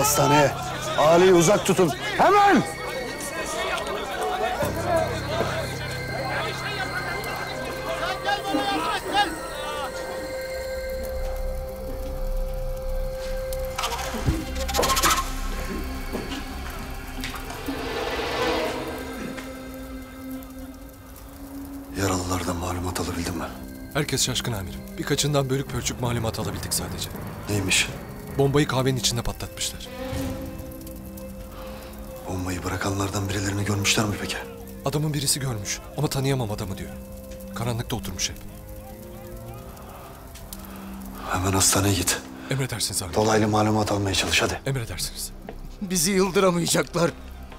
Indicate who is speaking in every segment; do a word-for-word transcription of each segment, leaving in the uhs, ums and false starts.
Speaker 1: hastaneye. Ali'yi uzak tutun. Hemen! Yaralılardan malumat alabildin mi?
Speaker 2: Herkes şaşkın amirim. Birkaçından bölük pörçük malumat alabildik sadece.
Speaker 1: Neymiş?
Speaker 2: Bombayı kahvenin içinde patlatmışlar.
Speaker 1: Bombayı bırakanlardan birilerini görmüşler mi peki?
Speaker 2: Adamın birisi görmüş ama tanıyamam adamı diyor. Karanlıkta oturmuş hep.
Speaker 1: Hemen hastaneye git.
Speaker 2: Emredersiniz amirim.
Speaker 1: Dolaylı malumat almaya çalış hadi.
Speaker 2: Emredersiniz.
Speaker 3: Bizi yıldıramayacaklar.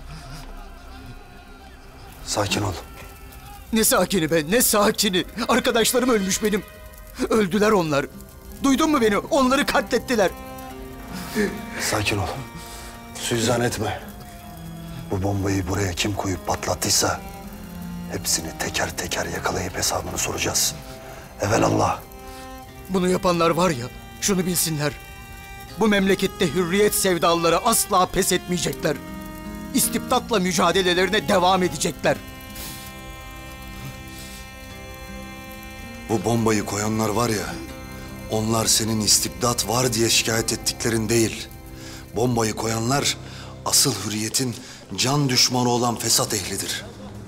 Speaker 1: Sakin ol.
Speaker 3: Ne sakini be, ne sakini. Arkadaşlarım ölmüş benim. Öldüler onlar. Duydun mu beni? Onları katlettiler.
Speaker 1: Sakin ol. Suizan etme. Bu bombayı buraya kim koyup patlattıysa hepsini teker teker yakalayıp hesabını soracağız. Evelallah.
Speaker 3: Bunu yapanlar var ya, şunu bilsinler. Bu memlekette hürriyet sevdalıları asla pes etmeyecekler. İstibdatla mücadelelerine devam edecekler.
Speaker 1: Bu bombayı koyanlar var ya, onlar senin istibdat var diye şikayet ettiklerin değil. Bombayı koyanlar asıl hürriyetin can düşmanı olan fesat ehlidir.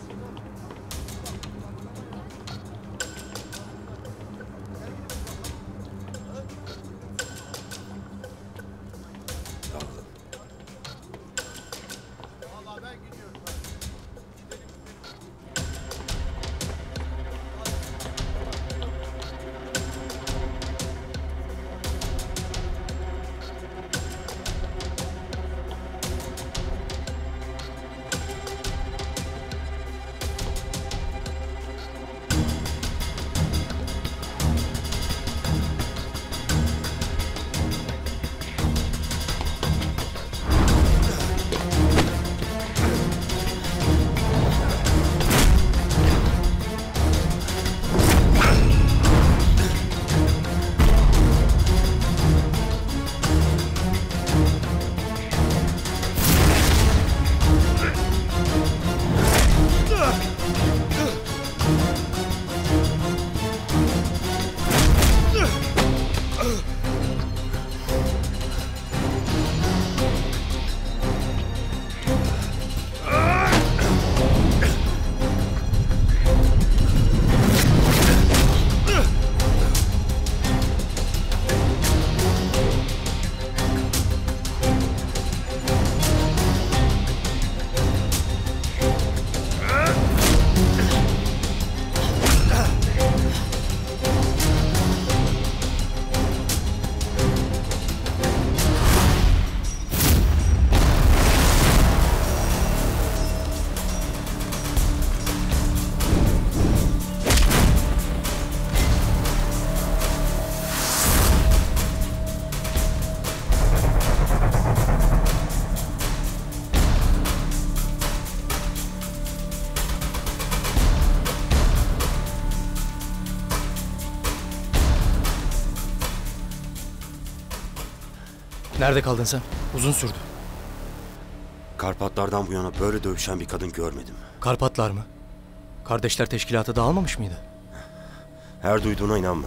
Speaker 3: Nerede kaldın sen? Uzun sürdü.
Speaker 4: Karpatlardan bu yana böyle dövüşen bir kadın görmedim.
Speaker 3: Karpatlar mı? Kardeşler teşkilatı dağılmamış mıydı?
Speaker 4: Her duyduğuna inanma.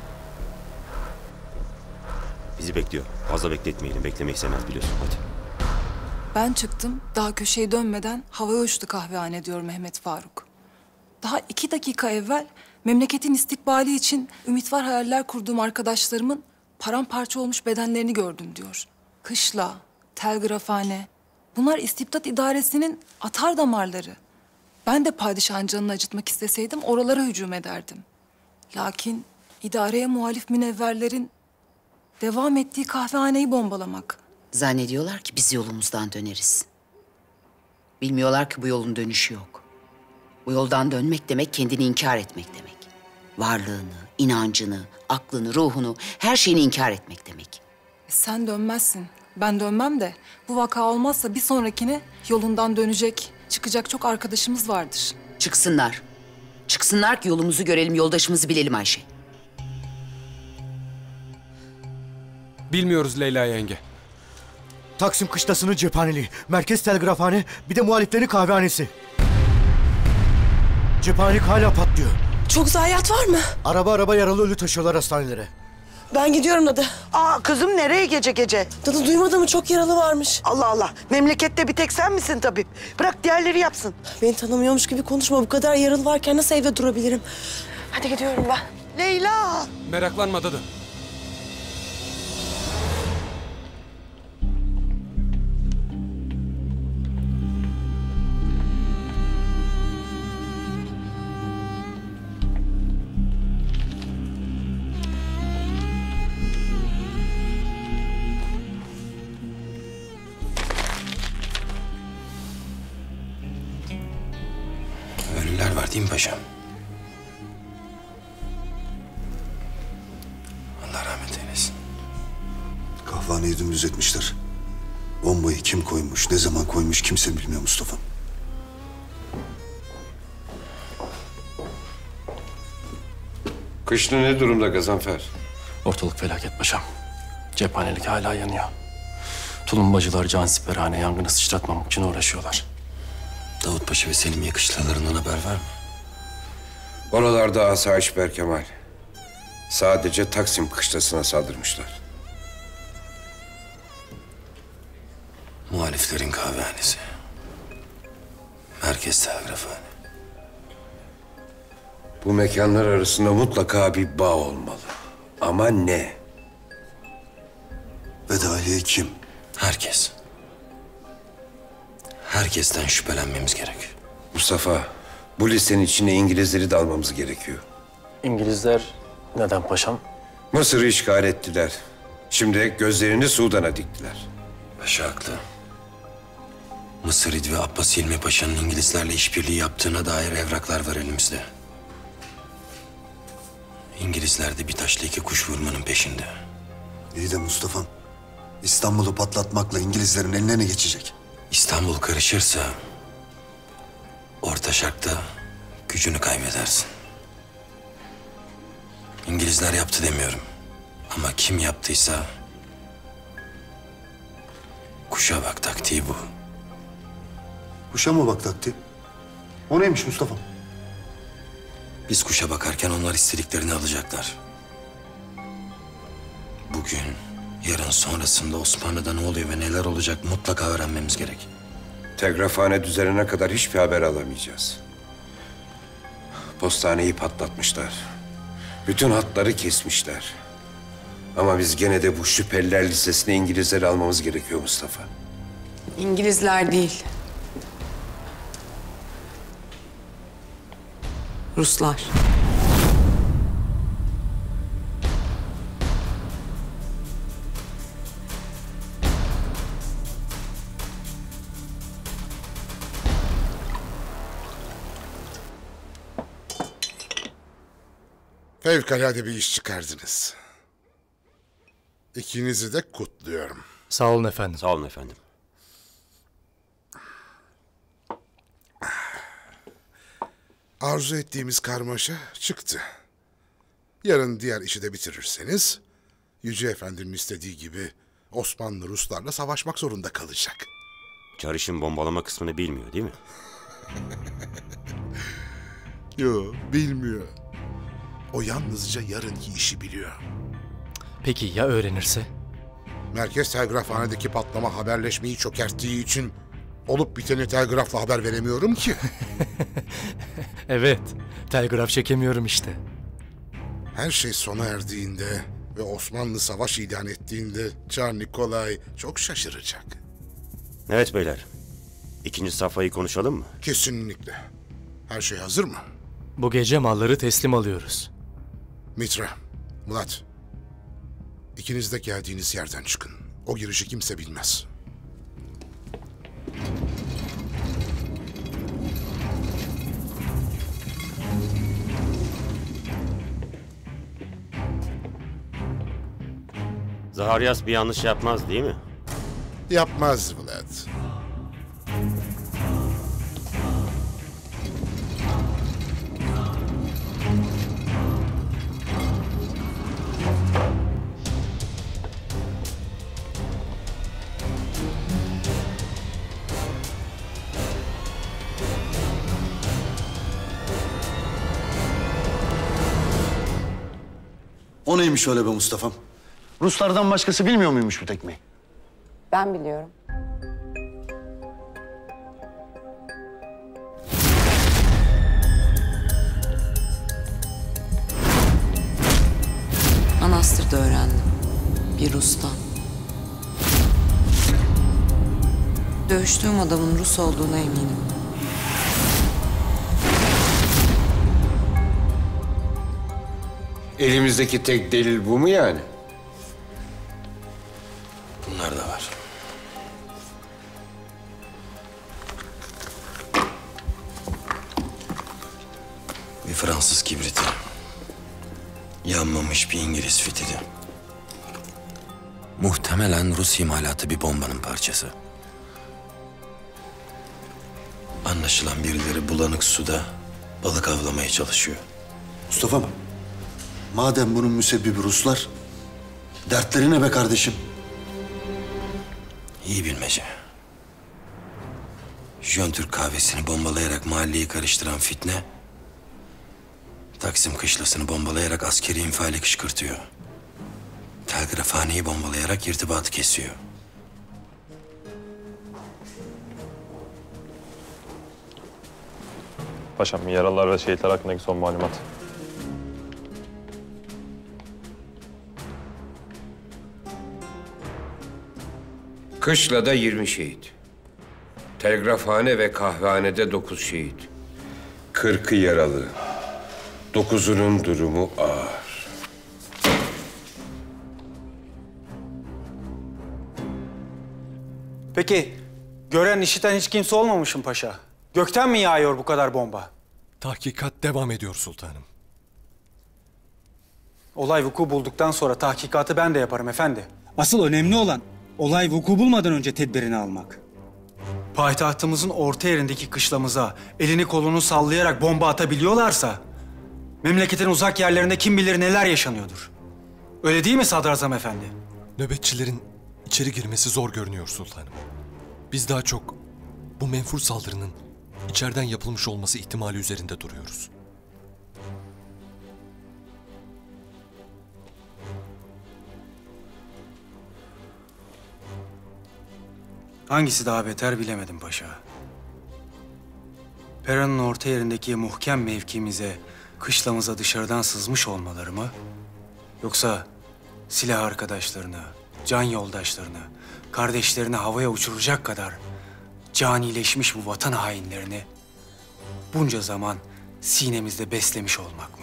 Speaker 4: Bizi bekliyor. Fazla bekletmeyelim. Beklemeyi sevmez biliyorsun. Hadi.
Speaker 5: Ben çıktım. Daha köşeyi dönmeden havaya uçtu kahvehane diyor Mehmet Faruk. Daha iki dakika evvel memleketin istikbali için ümit var hayaller kurduğum arkadaşlarımın paramparça olmuş bedenlerini gördüm diyor. Kışla, telgrafhane. Bunlar istibdat idaresinin atar damarları. Ben de padişahın canını acıtmak isteseydim oralara hücum ederdim. Lakin idareye muhalif münevverlerin devam ettiği kahvehaneyi bombalamak.
Speaker 6: Zannediyorlar ki biz yolumuzdan döneriz. Bilmiyorlar ki bu yolun dönüşü yok. Bu yoldan dönmek demek kendini inkar etmek demek. Varlığını, inancını, aklını, ruhunu, her şeyini inkar etmek demek.
Speaker 5: E sen dönmezsin. Ben dönmem de bu vaka olmazsa bir sonrakine yolundan dönecek, çıkacak çok arkadaşımız vardır.
Speaker 6: Çıksınlar. Çıksınlar ki yolumuzu görelim, yoldaşımızı bilelim Ayşe.
Speaker 7: Bilmiyoruz Leyla yenge.
Speaker 3: Taksim kışlasının cephaneliği, merkez telgrafhane, bir de muhaliflerin kahvehanesi. Cephanelik hala patlıyor.
Speaker 7: Çok zayiat var mı?
Speaker 3: Araba araba yaralı ölü taşıyorlar hastanelere.
Speaker 7: Ben gidiyorum Dadı.
Speaker 8: Aa kızım nereye gece gece?
Speaker 7: Dadı duymadın mı? Çok yaralı varmış.
Speaker 8: Allah Allah. Memlekette bir tek sen misin tabip? Bırak diğerleri yapsın.
Speaker 7: Beni tanımıyormuş gibi konuşma. Bu kadar yaralı varken nasıl evde durabilirim? Hadi gidiyorum ben.
Speaker 8: Leyla.
Speaker 2: Meraklanma dadı.
Speaker 9: Ölüler var değil mi paşam? Allah rahmet eylesin.
Speaker 1: Kahvehaneyi dümdüz etmişler. Bombayı kim koymuş, ne zaman koymuş kimse bilmiyor Mustafa.
Speaker 10: Kışla ne durumda Gazanfer?
Speaker 11: Ortalık felaket paşam. Cephanelik hala yanıyor. Tulumbacılar cansiperhane yangını sıçratmamak için uğraşıyorlar.
Speaker 9: Davut Paşa ve Selim yakışlarından haber var mı?
Speaker 10: Oralarda asayiş Berkemal. Sadece Taksim kışlasına saldırmışlar.
Speaker 9: Muhaliflerin kahvehanesi. Merkez telgrafhane.
Speaker 10: Bu mekanlar arasında mutlaka bir bağ olmalı. Ama ne?
Speaker 1: Vedaliye kim?
Speaker 9: Herkes. Herkesten şüphelenmemiz gerek.
Speaker 10: Mustafa, bu listenin içine İngilizleri de almamız gerekiyor.
Speaker 11: İngilizler neden paşam?
Speaker 10: Mısır'ı işgal ettiler. Şimdi gözlerini Sudan'a diktiler.
Speaker 9: Paşa haklı. Mısır İd ve Abbas Hilmi Paşa'nın İngilizlerle işbirliği yaptığına dair evraklar var elimizde. İngilizler de bir taşla iki kuş vurmanın peşinde.
Speaker 1: İyi de Mustafa'm, İstanbul'u patlatmakla İngilizlerin eline ne geçecek?
Speaker 9: İstanbul karışırsa Orta Şark'ta gücünü kaybedersin. İngilizler yaptı demiyorum. Ama kim yaptıysa kuşa bak taktiği bu.
Speaker 1: Kuşa mı bak taktiği? O neymiş Mustafa'm?
Speaker 9: Biz kuşa bakarken onlar istediklerini alacaklar. Bugün, yarın sonrasında Osmanlı'da ne oluyor ve neler olacak mutlaka öğrenmemiz gerek.
Speaker 10: Telgrafhane düzelene kadar hiçbir haber alamayacağız. Postaneyi patlatmışlar. Bütün hatları kesmişler. Ama biz gene de bu şüpheliler listesine İngilizleri almamız gerekiyor Mustafa.
Speaker 7: İngilizler değil. Ruslar.
Speaker 12: Fevkalade bir iş çıkardınız. İkinizi de kutluyorum.
Speaker 11: Sağ olun efendim.
Speaker 4: Sağ olun efendim.
Speaker 12: Arzu ettiğimiz karmaşa çıktı. Yarın diğer işi de bitirirseniz Yüce Efendi'nin istediği gibi Osmanlı Ruslarla savaşmak zorunda kalacak.
Speaker 4: Çarış'ın bombalama kısmını bilmiyor değil mi?
Speaker 12: Yo, bilmiyor. O yalnızca yarınki işi biliyor.
Speaker 11: Peki ya öğrenirse?
Speaker 12: Merkez telgrafhanedeki patlama haberleşmeyi çökerttiği için olup biteni telgrafla haber veremiyorum ki.
Speaker 11: Evet, telgraf çekemiyorum işte.
Speaker 12: Her şey sona erdiğinde ve Osmanlı savaş ilan ettiğinde Çar Nikolay çok şaşıracak.
Speaker 4: Evet beyler. İkinci safhayı konuşalım mı?
Speaker 12: Kesinlikle. Her şey hazır mı?
Speaker 11: Bu gece malları teslim alıyoruz.
Speaker 12: Mitra, Murat. İkiniz de geldiğiniz yerden çıkın. O girişi kimse bilmez.
Speaker 4: Zaharyas bir yanlış yapmaz değil mi?
Speaker 12: Yapmaz Vlad.
Speaker 1: O neymiş öyle be Mustafa'm? Ruslardan başkası bilmiyor muymuş bu tekmeyi?
Speaker 13: Ben biliyorum. Manastır'da öğrendim. Bir Rus'tan. Dövüştüğüm adamın Rus olduğuna eminim.
Speaker 10: Elimizdeki tek delil bu mu yani?
Speaker 9: Bunlar da var. Bir Fransız kibriti. Yanmamış bir İngiliz fitili. Muhtemelen Rus imalatı bir bombanın parçası. Anlaşılan birileri bulanık suda balık avlamaya çalışıyor.
Speaker 1: Mustafa'm, madem bunun müsebbibi Ruslar, dertleri ne be kardeşim?
Speaker 9: İyi bilmece. Jön Türk kahvesini bombalayarak mahalleyi karıştıran fitne, Taksim kışlasını bombalayarak askeri infiali kışkırtıyor. Telgrafhaneyi bombalayarak irtibatı kesiyor.
Speaker 14: Paşam, yaralılar ve şehitler hakkındaki son malumat.
Speaker 10: Kışla'da yirmi şehit. Telgrafhane ve kahvehanede dokuz şehit. Kırkı yaralı. Dokuzunun durumu ağır.
Speaker 15: Peki, gören işiten hiç kimse olmamışım paşa. Gökten mi yağıyor bu kadar bomba?
Speaker 2: Tahkikat devam ediyor sultanım.
Speaker 15: Olay vuku bulduktan sonra tahkikatı ben de yaparım efendi. Asıl önemli olan olay vuku bulmadan önce tedbirini almak. Payitahtımızın orta yerindeki kışlamıza elini kolunu sallayarak bomba atabiliyorlarsa memleketin uzak yerlerinde kim bilir neler yaşanıyordur. Öyle değil mi Sadrazam Efendi?
Speaker 2: Nöbetçilerin içeri girmesi zor görünüyor sultanım. Biz daha çok bu menfur saldırının içeriden yapılmış olması ihtimali üzerinde duruyoruz.
Speaker 15: Hangisi daha beter bilemedim paşa. Pera'nın orta yerindeki muhkem mevkimize, kışlamıza dışarıdan sızmış olmaları mı? Yoksa silah arkadaşlarını, can yoldaşlarını, kardeşlerini havaya uçuracak kadar canileşmiş bu vatan hainlerini bunca zaman sinemizde beslemiş olmak mı?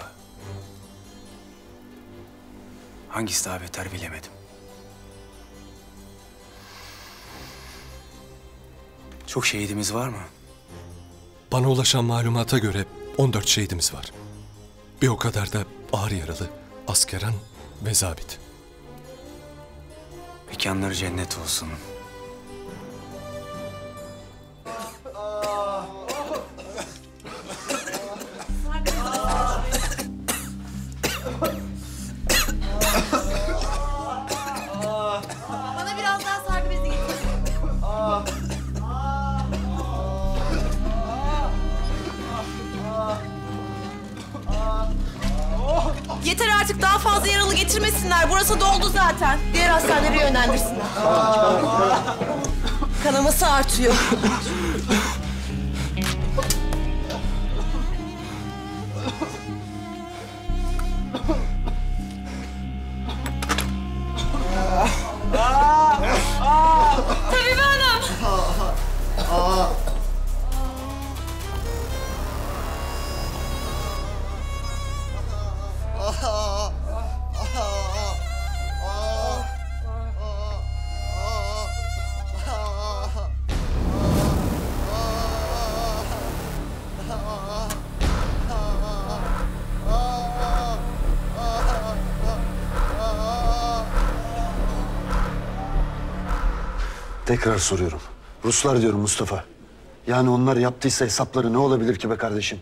Speaker 15: Hangisi daha beter bilemedim. Çok şehidimiz var mı?
Speaker 2: Bana ulaşan malumata göre on dört şehidimiz var. Bir o kadar da ağır yaralı, askeran ve zabit.
Speaker 15: Mekanları cennet olsun.
Speaker 16: Bana biraz daha sargı bezi getir. Yeter artık, daha fazla yaralı getirmesinler. Burası doldu zaten. Diğer hastanelere yönlendirsinler. Kanaması artıyor. Tabibe Hanım.
Speaker 1: Tekrar soruyorum. Ruslar diyorum Mustafa. Yani onlar yaptıysa hesapları ne olabilir ki be kardeşim?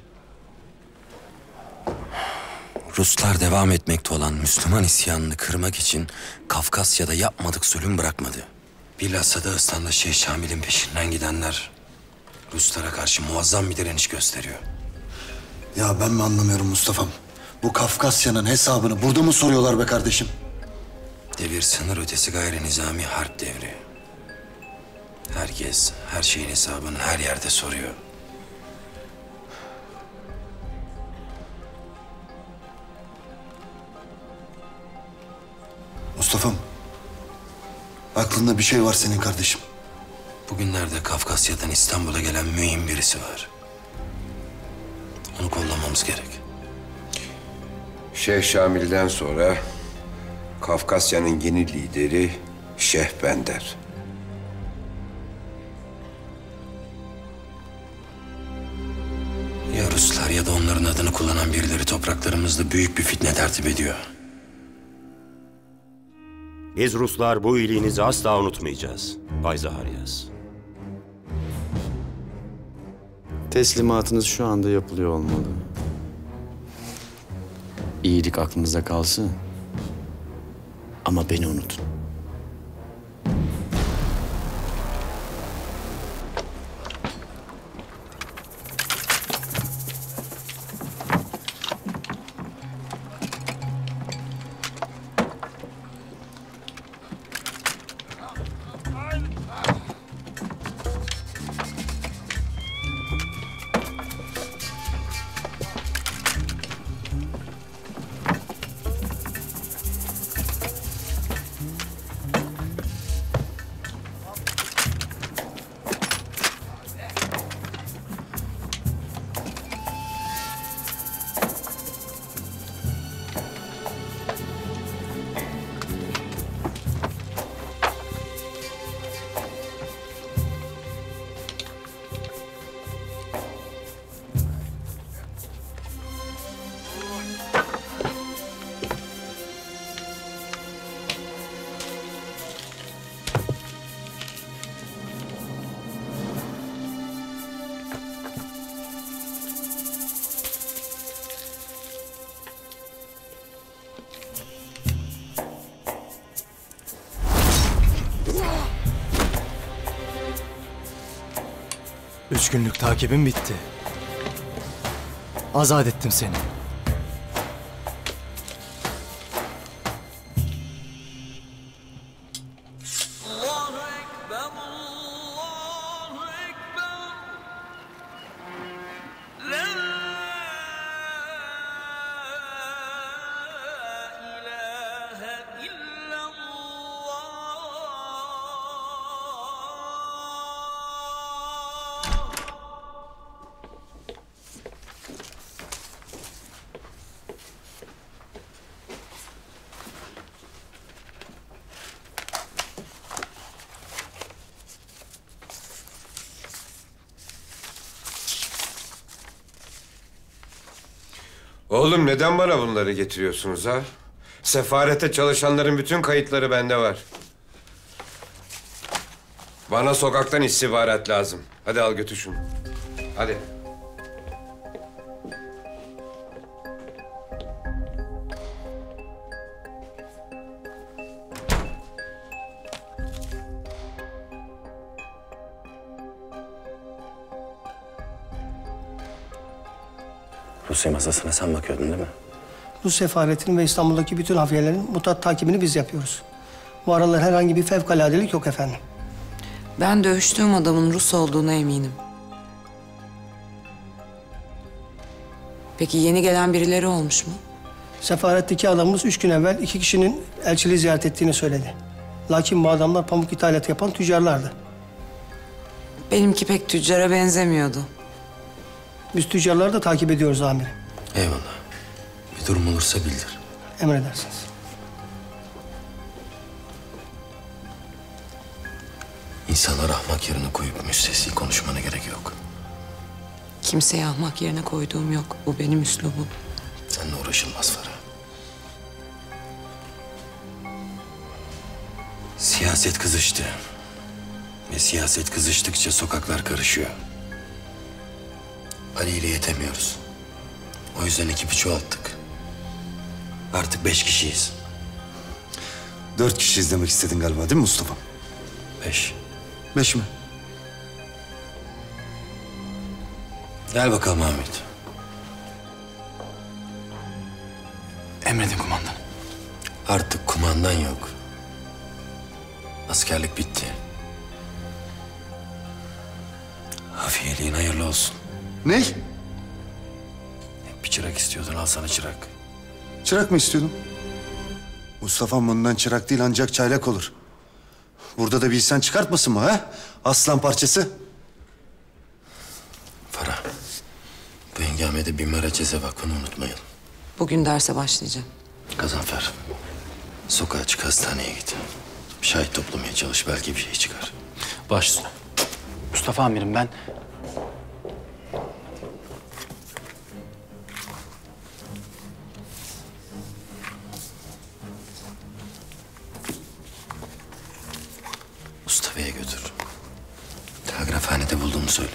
Speaker 9: Ruslar devam etmekte olan Müslüman isyanını kırmak için Kafkasya'da yapmadık zulüm bırakmadı. Bilhassa Dağıstan'da Şeyh Şamil'in peşinden gidenler Ruslara karşı muazzam bir direniş gösteriyor.
Speaker 1: Ya ben mi anlamıyorum Mustafa'm? Bu Kafkasya'nın hesabını burada mı soruyorlar be kardeşim?
Speaker 9: Devir sınır ötesi gayri nizami harp devri. Herkes her şeyin hesabını her yerde soruyor.
Speaker 1: Mustafa'm, aklında bir şey var senin kardeşim.
Speaker 9: Bugünlerde Kafkasya'dan İstanbul'a gelen mühim birisi var. Onu kollamamız gerek.
Speaker 10: Şeyh Şamil'den sonra Kafkasya'nın yeni lideri Şeyh Bender.
Speaker 9: Ya Ruslar ya da onların adını kullanan birileri topraklarımızda büyük bir fitne tertip ediyor.
Speaker 4: Biz Ruslar bu iyiliğinizi asla unutmayacağız Bay Zaharyas.
Speaker 11: Teslimatınız şu anda yapılıyor olmalı. İyilik aklınızda kalsın. Ama beni unutun.
Speaker 3: Üç günlük takibim bitti. Azat ettim seni.
Speaker 10: Oğlum neden bana bunları getiriyorsunuz ha? Sefarete çalışanların bütün kayıtları bende var. Bana sokaktan istihbarat lazım. Hadi al götür şunu. Hadi.
Speaker 9: Rusya masasına sen bakıyordun değil mi?
Speaker 17: Rus sefaretinin ve İstanbul'daki bütün hafiyelerin mutat takibini biz yapıyoruz. Bu aralar herhangi bir fevkaladelik yok efendim.
Speaker 13: Ben dövüştüğüm adamın Rus olduğuna eminim. Peki yeni gelen birileri olmuş mu?
Speaker 17: Sefaretteki adamımız üç gün evvel iki kişinin elçiliği ziyaret ettiğini söyledi. Lakin bu adamlar pamuk ithalatı yapan tüccarlardı.
Speaker 13: Benimki pek tüccara benzemiyordu.
Speaker 17: Biz tüccarları da takip ediyoruz amirim.
Speaker 9: Eyvallah. Bir durum olursa bildir.
Speaker 17: Emredersiniz.
Speaker 9: İnsanları ahmak yerine koyup müstesni konuşmana gerek yok.
Speaker 13: Kimseyi ahmak yerine koyduğum yok. Bu benim üslubum.
Speaker 9: Seninle uğraşılmaz Farah. Siyaset kızıştı. Ve siyaset kızıştıkça sokaklar karışıyor. Ali ile yetemiyoruz. O yüzden ekibi çoğalttık. Artık beş kişiyiz.
Speaker 1: Dört kişiyiz demek istedin galiba değil mi Mustafa?
Speaker 9: Beş.
Speaker 1: Beş mi?
Speaker 9: Gel bakalım Ahmet.
Speaker 11: Emredin kumandan.
Speaker 9: Artık kumandan yok. Askerlik bitti. Hafiyeliğin hayırlı olsun.
Speaker 1: Ne?
Speaker 9: Hep bir çırak istiyordun, al sana çırak.
Speaker 1: Çırak mı istiyordun? Mustafa'm bundan çırak değil ancak çaylak olur. Burada da bir insan çıkartmasın mı ha? Aslan parçası.
Speaker 9: Farah, bu hengamede bir Meraçeze Vakfı'nı unutmayalım.
Speaker 13: Bugün derse başlayacağım.
Speaker 9: Gazanfer, sokağa çık, hastaneye git. Şahit toplamaya çalış, belki bir şey çıkar.
Speaker 11: Baş üstüne. Mustafa amirim ben...
Speaker 9: Mustafa'ya götür. Telgrafhanede bulduğumu söyle.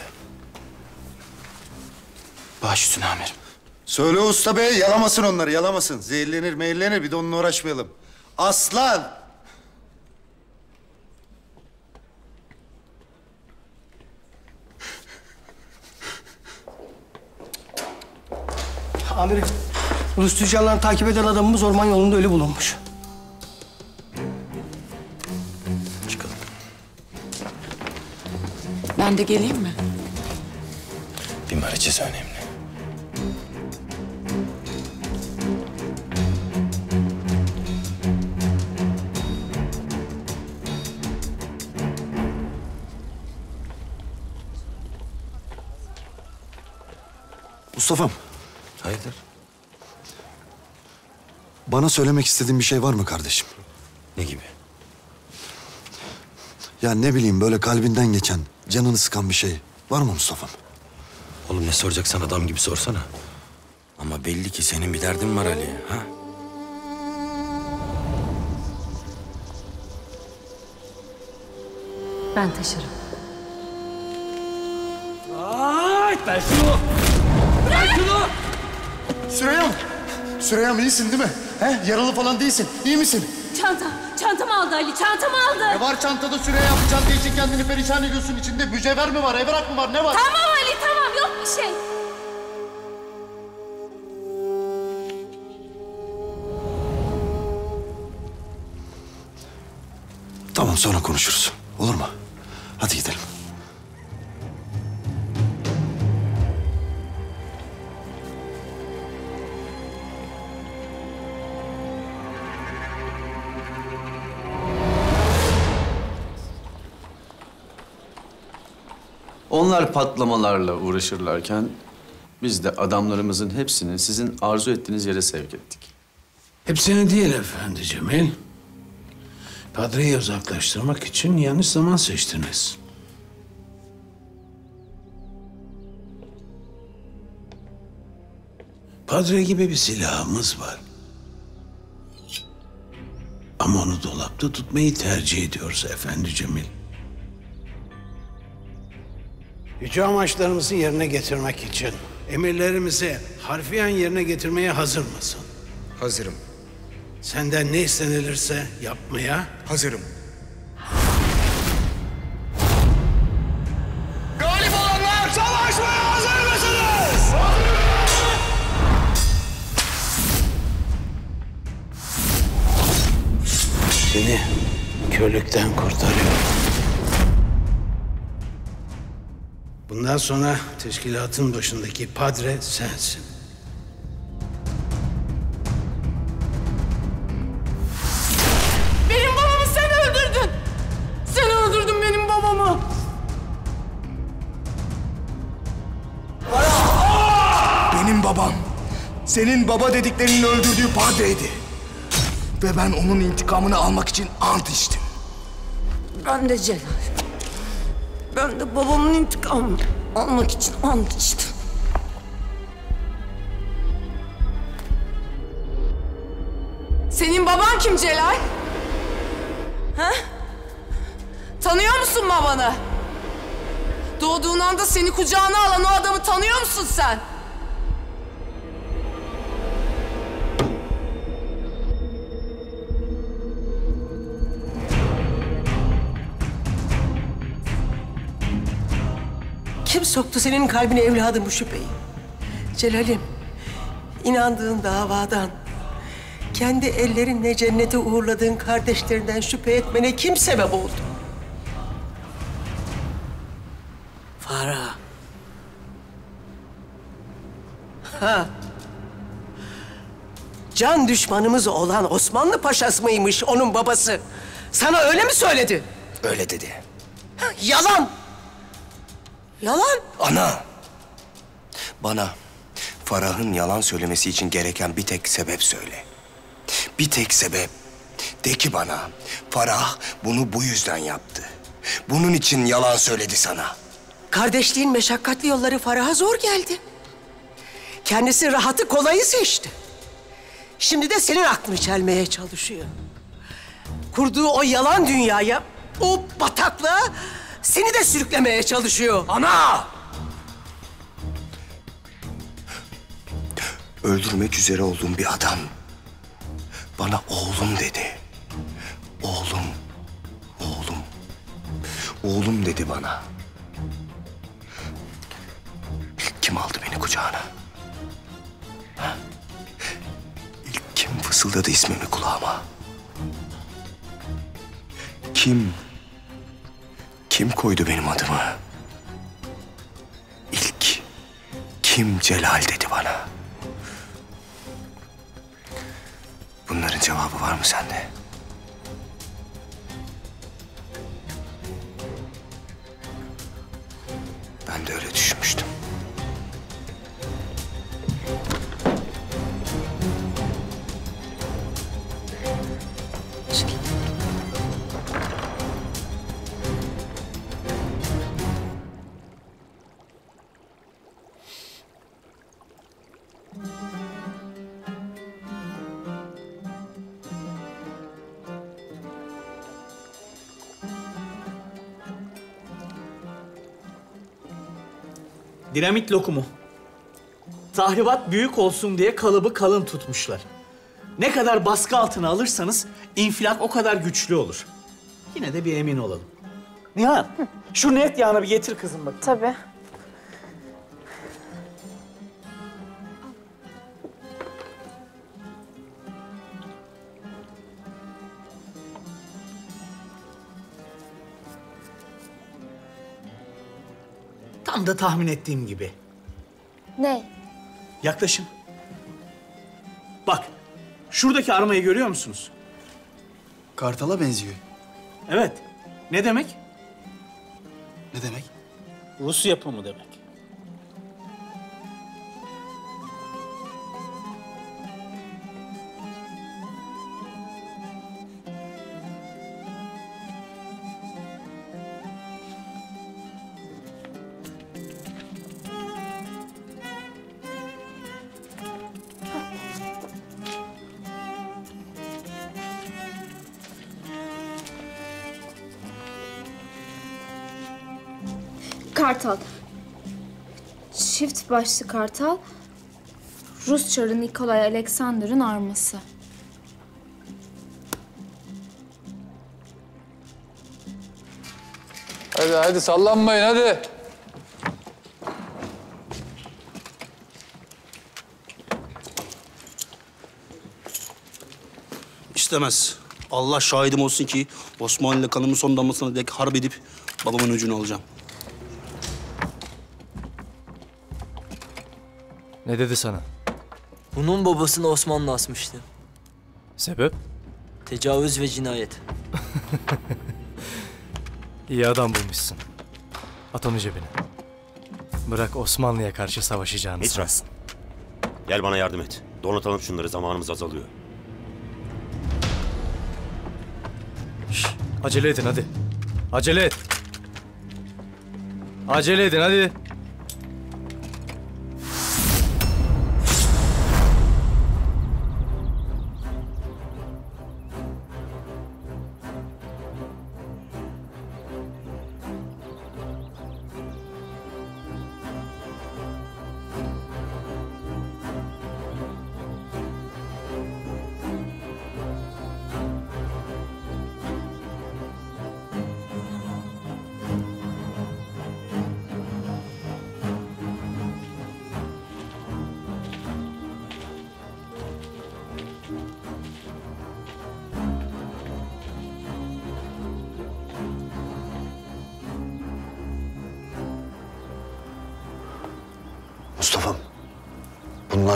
Speaker 11: Baş üstüne amirim.
Speaker 1: Söyle usta bey, yalamasın onları, yalamasın. Zehirlenir meyillenir, bir de onunla uğraşmayalım. Aslan!
Speaker 17: Amirim, Rus tüccarlarını takip eden adamımız orman yolunda ölü bulunmuş.
Speaker 9: Çıkalım.
Speaker 13: Ben de geleyim mi?
Speaker 9: Bir Meraçeze önemli.
Speaker 1: Mustafa'm,
Speaker 9: Hayırdır?
Speaker 1: bana söylemek istediğin bir şey var mı kardeşim?
Speaker 9: Ne gibi?
Speaker 1: Ya ne bileyim, böyle kalbinden geçen, canını sıkan bir şey var mı Mustafa'm?
Speaker 9: Oğlum ne soracaksan adam gibi sorsana. Ama belli ki senin bir derdin var Ali, ha?
Speaker 18: Ben taşırım.
Speaker 3: Ay, ben şunu! Bırak şunu! Süreyya'm! Süreyya'm iyisin değil mi? He? Yaralı falan değilsin. İyi misin?
Speaker 18: Çantam, çantamı aldı Ali, çantamı aldı.
Speaker 3: Ne var çantada Süreyya? Bu çanta için kendini perişan ediyorsun. İçinde mücevher mi var, evrak mı var, ne var?
Speaker 18: Tamam Ali, tamam. Yok bir şey.
Speaker 1: Tamam, sonra konuşuruz. Olur mu? Hadi gidelim.
Speaker 19: Onlar patlamalarla uğraşırlarken biz de adamlarımızın hepsini sizin arzu ettiğiniz yere sevk ettik.
Speaker 20: Hepsini değil efendi Cemil. Padre'yi uzaklaştırmak için yanlış zaman seçtiniz. Padre gibi bir silahımız var. Ama onu dolapta tutmayı tercih ediyoruz efendi Cemil. Yüce amaçlarımızı yerine getirmek için emirlerimizi harfiyen yerine getirmeye hazır mısın?
Speaker 21: Hazırım.
Speaker 20: Senden ne istenilirse yapmaya
Speaker 21: Hazırım.
Speaker 3: Galip olanlar savaşmaya hazır mısınız?
Speaker 20: seni körlükten kurtarıyorum. Bundan sonra teşkilatın başındaki padre sensin.
Speaker 16: Benim babamı sen öldürdün. Sen öldürdün benim babamı.
Speaker 3: Benim babam, senin baba dediklerinin öldürdüğü padreydi. Ve ben onun intikamını almak için ant içtim.
Speaker 7: Ben de Celal. Ben de babamın intikamını almak için ant içtim.
Speaker 16: Senin baban kim Celal? Ha? Tanıyor musun babanı? Doğduğun anda seni kucağına alan o adamı tanıyor musun sen?
Speaker 7: Kim soktu senin kalbine evladım bu şüpheyi? Celal'im, inandığın davadan,
Speaker 8: kendi ellerinle cennete uğurladığın kardeşlerinden şüphe etmene kim sebep oldu? Farah. Ha. Can düşmanımız olan Osmanlı Paşası mıymış onun babası? Sana öyle mi söyledi?
Speaker 21: Öyle dedi.
Speaker 8: Yalan! Yalan!
Speaker 21: Ana! Bana Farah'ın yalan söylemesi için gereken bir tek sebep söyle. Bir tek sebep. De ki bana, Farah bunu bu yüzden yaptı. Bunun için yalan söyledi sana.
Speaker 8: Kardeşliğin meşakkatli yolları Farah'a zor geldi. Kendisi rahatı kolayı seçti. Şimdi de senin aklını çelmeye çalışıyor. Kurduğu o yalan dünyaya, o bataklığa seni de sürüklemeye çalışıyor.
Speaker 21: Ana! Öldürmek üzere olduğum bir adam bana oğlum dedi. Oğlum, oğlum, oğlum dedi bana. İlk kim aldı beni kucağına? Ha? İlk kim fısıldadı ismimi kulağıma? Kim, kim koydu benim adımı? İlk kim Celal dedi bana? Bunların cevabı var mı sende? Ben de öyle düşünmüştüm.
Speaker 22: Dinamit lokumu. Tahribat büyük olsun diye kalıbı kalın tutmuşlar. Ne kadar baskı altına alırsanız infilak o kadar güçlü olur. Yine de bir emin olalım. Nihan, şu net yağını bir getir kızım bak.
Speaker 23: Tabii.
Speaker 22: Tam da tahmin ettiğim gibi.
Speaker 23: Ne?
Speaker 22: Yaklaşın. Bak, şuradaki armayı görüyor musunuz?
Speaker 24: Kartala benziyor.
Speaker 22: Evet. Ne demek?
Speaker 24: Ne demek?
Speaker 22: Rus yapımı demek.
Speaker 23: Kartal. Çift başlı kartal. Rus çarı Nikolay Alexander'ın arması.
Speaker 25: Hadi hadi sallanmayın hadi.
Speaker 26: İstemez. Allah şahidim olsun ki Osmanlı ile kanımın son damlasına dek harp edip babamın öcünü alacağım.
Speaker 27: Ne dedi sana?
Speaker 28: Bunun babasını Osmanlı asmıştı.
Speaker 27: Sebep?
Speaker 28: Tecavüz ve cinayet.
Speaker 27: İyi adam bulmuşsun. At onu cebine. Bırak Osmanlı'ya karşı savaşacağını
Speaker 4: Mitra,
Speaker 27: sansın.
Speaker 4: gel bana yardım et. Donatalım şunları, zamanımız azalıyor.
Speaker 27: Şş, acele edin hadi. Acele et. Acele edin hadi.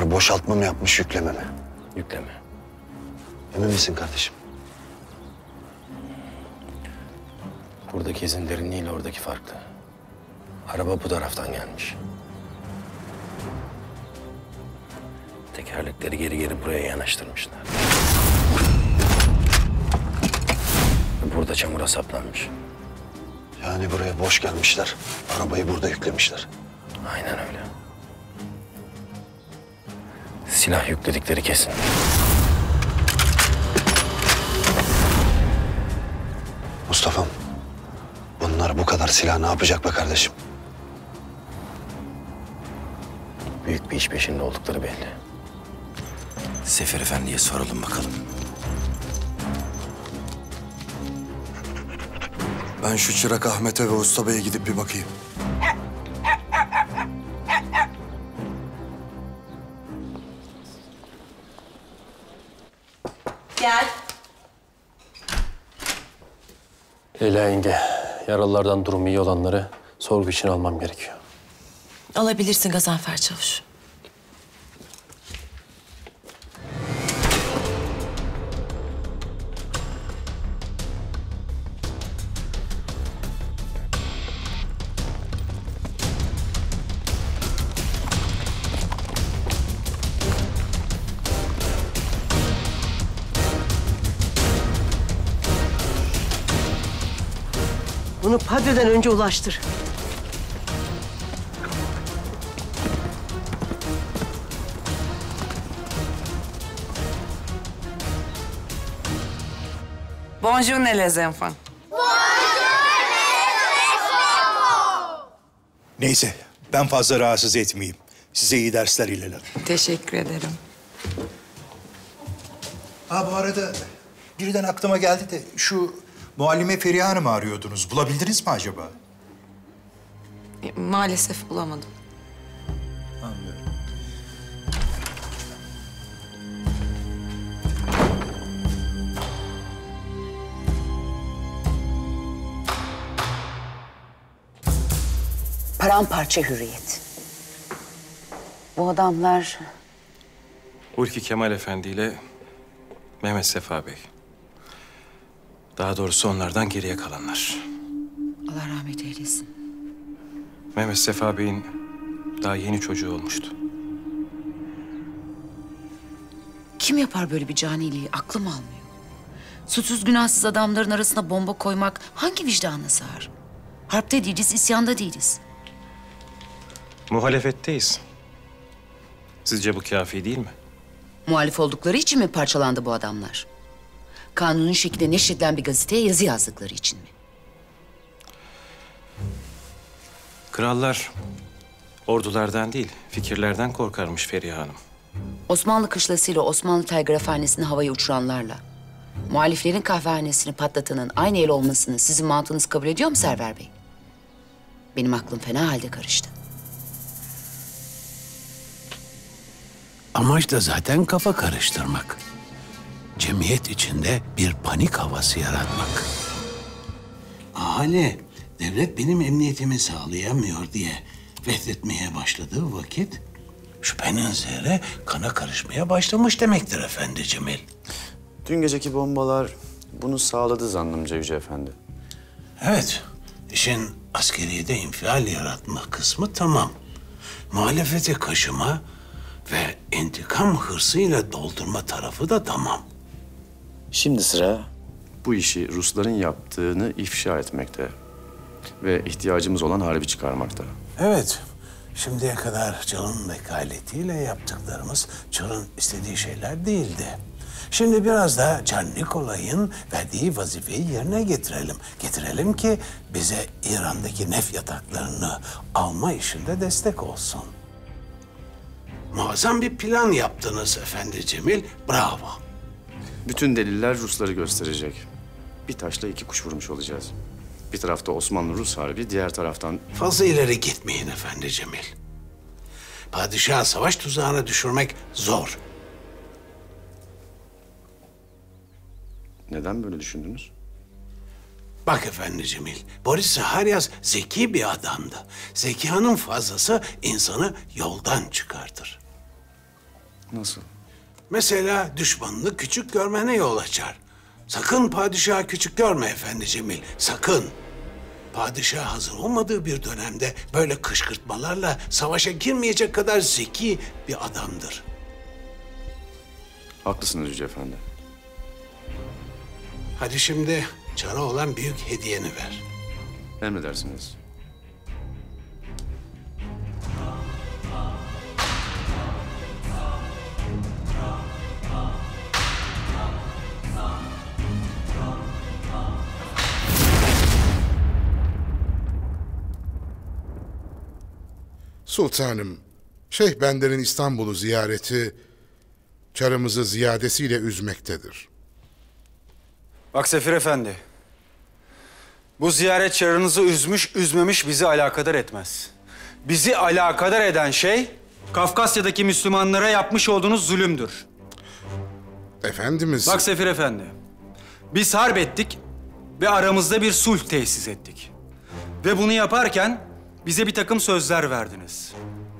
Speaker 1: Ruslar boşaltma mı yapmış, yükleme mi?
Speaker 9: Yükleme.
Speaker 1: Emin misin kardeşim?
Speaker 9: Buradaki izin derinliğiyle oradaki farklı. Araba bu taraftan gelmiş. Tekerlekleri geri geri buraya yanaştırmışlar. Burada çamura saplanmış.
Speaker 1: Yani buraya boş gelmişler, arabayı burada yüklemişler.
Speaker 9: Aynen öyle. Silah yükledikleri kesin.
Speaker 1: Mustafa'm, bunlar bu kadar silah ne yapacak be kardeşim?
Speaker 9: Büyük bir iş peşinde oldukları belli. Sefer Efendi'ye soralım bakalım.
Speaker 1: Ben şu çırak Ahmet'e ve Usta Bey'e gidip bir bakayım.
Speaker 8: Gel.
Speaker 2: Leyla yenge, yaralılardan durumu iyi olanları sorgu için almam gerekiyor.
Speaker 5: Alabilirsin Gazanfer Çavuş.
Speaker 8: Bunu Padre'den önce ulaştır.
Speaker 7: Bonjour les enfants.
Speaker 6: Neyse, ben fazla rahatsız etmeyeyim. Size iyi dersler ilerim.
Speaker 7: Teşekkür ederim.
Speaker 6: Ha bu arada birden aklıma geldi de şu muallime Feriha Hanım'ı arıyordunuz. Bulabildiniz mi acaba?
Speaker 7: Maalesef bulamadım.
Speaker 6: Anlıyorum.
Speaker 10: Paramparça hürriyet. Bu adamlar
Speaker 4: Hulki Kemal Efendi ile Mehmet Sefa Bey. Daha doğrusu onlardan geriye kalanlar.
Speaker 10: Allah rahmet eylesin.
Speaker 4: Mehmet Sefa Bey'in daha yeni çocuğu olmuştu.
Speaker 10: Kim yapar böyle bir caniliği? Aklım almıyor. Suçsuz günahsız adamların arasına bomba koymak hangi vicdanla sığar? Harpte değiliz, isyanda değiliz.
Speaker 4: Muhalefetteyiz. Sizce bu kafi değil mi?
Speaker 10: Muhalif oldukları için mi parçalandı bu adamlar? Kanunun şekilde neşredilen bir gazeteye yazı yazdıkları için mi?
Speaker 4: Krallar ordulardan değil, fikirlerden korkarmış Feriha Hanım.
Speaker 10: Osmanlı kışlasıyla Osmanlı telgrafhanesini havaya uçuranlarla muhaliflerin kahvehanesini patlatanın aynı el olmasını sizin mantığınız kabul ediyor mu Server Bey? Benim aklım fena halde karıştı.
Speaker 20: Amaç da zaten kafa karıştırmak. Cemiyet içinde bir panik havası yaratmak. Ahali, devlet benim emniyetimi sağlayamıyor diye fethetmeye başladığı vakit şüphenin zerre kana karışmaya başlamış demektir Efendi Cemil.
Speaker 19: Dün geceki bombalar bunu sağladı zannımca Yüce Efendi.
Speaker 20: Evet, işin askeriyede infial yaratma kısmı tamam. Muhalefeti kaşıma ve intikam hırsıyla doldurma tarafı da tamam.
Speaker 19: Şimdi sıra bu işi Rusların yaptığını ifşa etmekte ve ihtiyacımız olan harbi çıkarmakta.
Speaker 20: Evet, şimdiye kadar Çar'ın vekaletiyle yaptıklarımız Çar'ın istediği şeyler değildi. Şimdi biraz da Çar Nikolay'ın verdiği vazifeyi yerine getirelim. Getirelim ki bize İran'daki nef yataklarını alma işinde destek olsun. Muazzam bir plan yaptınız Efendi Cemil, bravo.
Speaker 19: Bütün deliller Rusları gösterecek. Bir taşla iki kuş vurmuş olacağız. Bir tarafta Osmanlı-Rus harbi, diğer taraftan...
Speaker 20: Fazla ileri gitmeyin Efendi Cemil. Padişahı savaş tuzağına düşürmek zor.
Speaker 19: Neden böyle düşündünüz?
Speaker 20: Bak Efendi Cemil, Boris Saharyas zeki bir adamdı. Zekanın fazlası insanı yoldan çıkartır.
Speaker 19: Nasıl?
Speaker 20: Mesela düşmanını küçük görmene yol açar. Sakın padişahı küçük görme Efendi Cemil, sakın. Padişah hazır olmadığı bir dönemde böyle kışkırtmalarla savaşa girmeyecek kadar zeki bir adamdır.
Speaker 19: Haklısınız Yüce Efendi.
Speaker 20: Hadi şimdi Çar'a olan büyük hediyeni ver.
Speaker 19: Emredersiniz.
Speaker 3: Sultanım, Şeyh Bender'in İstanbul'u ziyareti Çar'ımızı ziyadesiyle üzmektedir.
Speaker 11: Bak Sefir Efendi, bu ziyaret Çar'ınızı üzmüş, üzmemiş bizi alakadar etmez. Bizi alakadar eden şey, Kafkasya'daki Müslümanlara yapmış olduğunuz zulümdür.
Speaker 3: Efendimiz...
Speaker 11: Bak Sefir Efendi, biz harp ettik ve aramızda bir sulh tesis ettik. Ve bunu yaparken bize bir takım sözler verdiniz.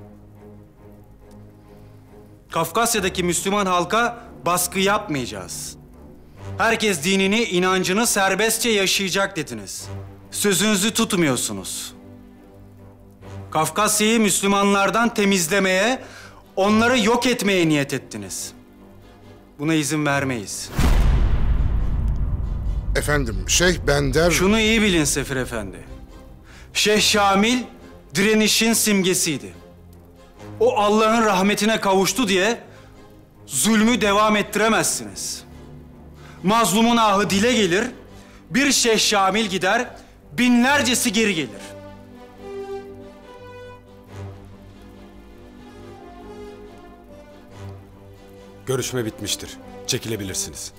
Speaker 11: Kafkasya'daki Müslüman halka baskı yapmayacağız. Herkes dinini, inancını serbestçe yaşayacak dediniz. Sözünüzü tutmuyorsunuz. Kafkasya'yı Müslümanlardan temizlemeye, onları yok etmeye niyet ettiniz. Buna izin vermeyiz.
Speaker 3: Efendim, Şeyh Bender...
Speaker 11: Şunu iyi bilin Sefir Efendi. Şeyh Şamil direnişin simgesiydi. O Allah'ın rahmetine kavuştu diye zulmü devam ettiremezsiniz. Mazlumun ahı dile gelir, bir Şeyh Şamil gider, binlercesi geri gelir.
Speaker 12: Görüşme bitmiştir. Çekilebilirsiniz.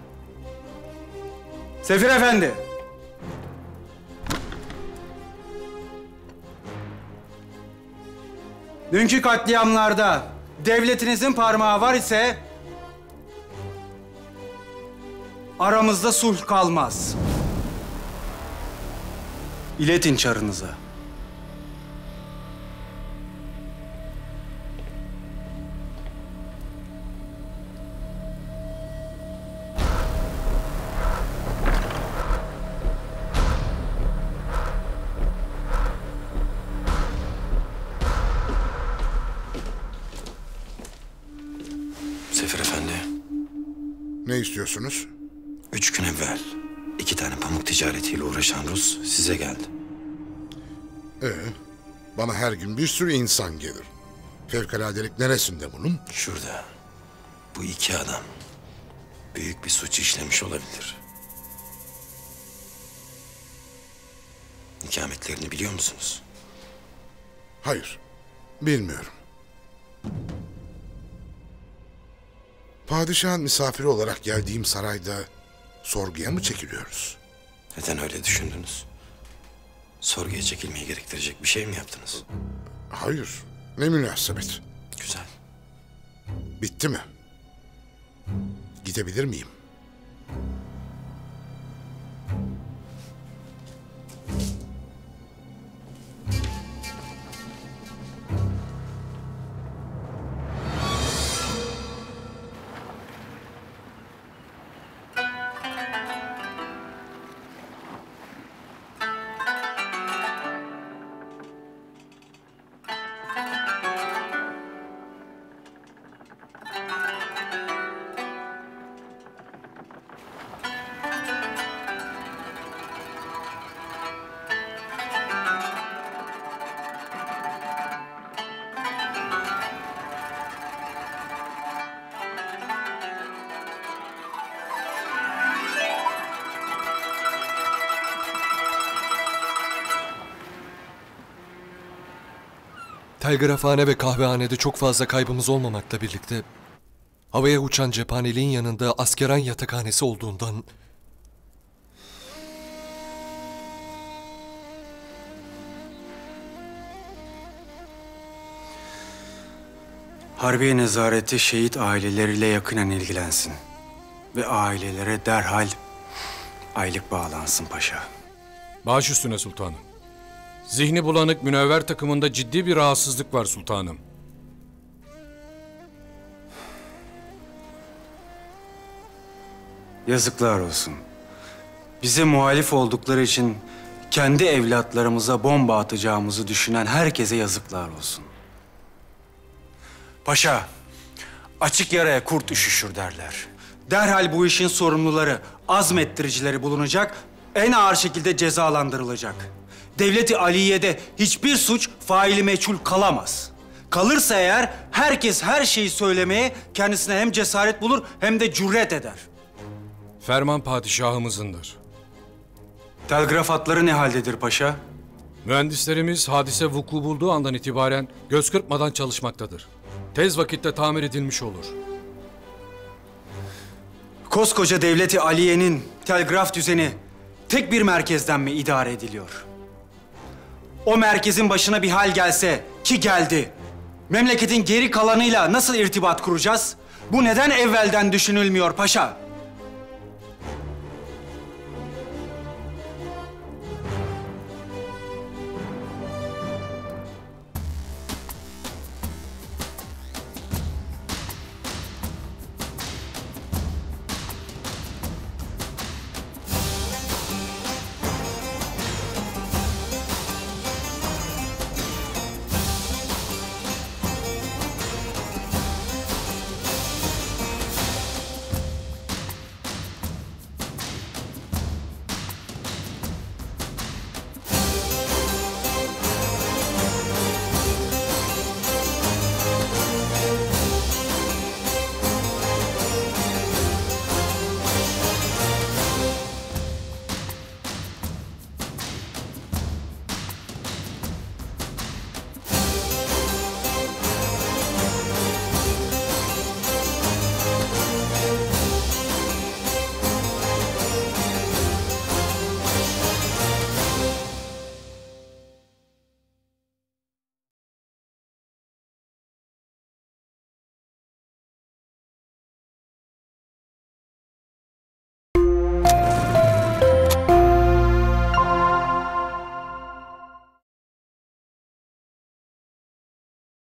Speaker 11: Sefir Efendi. Dünkü katliamlarda devletinizin parmağı var ise aramızda sulh kalmaz. İletin Çar'ınıza.
Speaker 9: Sefir Efendi,
Speaker 3: Ne istiyorsunuz?
Speaker 9: üç gün evvel iki tane pamuk ticaretiyle uğraşan Rus size geldi.
Speaker 3: Ee, bana her gün bir sürü insan gelir. Fevkaladelik neresinde bunun?
Speaker 9: Şurada. Bu iki adam büyük bir suç işlemiş olabilir. İkametlerini biliyor musunuz?
Speaker 3: Hayır, bilmiyorum. Padişahın misafiri olarak geldiğim sarayda sorguya mı çekiliyoruz?
Speaker 9: Neden öyle düşündünüz? Sorguya çekilmeyi gerektirecek bir şey mi yaptınız?
Speaker 3: Hayır, ne münasebet.
Speaker 9: Güzel.
Speaker 3: Bitti mi? Gidebilir miyim?
Speaker 27: Telgrafhane ve kahvehanede çok fazla kaybımız olmamakla birlikte havaya uçan cephaneliğin yanında askeran yatakhanesi olduğundan
Speaker 11: Harbiye nezareti şehit aileleriyle yakinen ilgilensin. Ve ailelere derhal aylık bağlansın paşa.
Speaker 13: Baş üstüne sultanım. Zihni bulanık münevver takımında ciddi bir rahatsızlık var sultanım.
Speaker 11: Yazıklar olsun. Bize muhalif oldukları için kendi evlatlarımıza bomba atacağımızı düşünen herkese yazıklar olsun. Paşa, açık yaraya kurt üşüşür derler. Derhal bu işin sorumluları, azmettiricileri bulunacak, en ağır şekilde cezalandırılacak. Devleti Aliye'de hiçbir suç faili meçhul kalamaz. Kalırsa eğer herkes her şeyi söylemeye kendisine hem cesaret bulur hem de cüret eder.
Speaker 13: Ferman padişahımızındır.
Speaker 11: Telgraf hatları ne haldedir paşa?
Speaker 13: Mühendislerimiz hadise vuku bulduğu andan itibaren göz kırpmadan çalışmaktadır. Tez vakitte tamir edilmiş olur.
Speaker 11: Koskoca Devleti Aliye'nin telgraf düzeni tek bir merkezden mi idare ediliyor? O merkezin başına bir hal gelse, ki geldi, memleketin geri kalanıyla nasıl irtibat kuracağız? Bu neden evvelden düşünülmüyor paşa?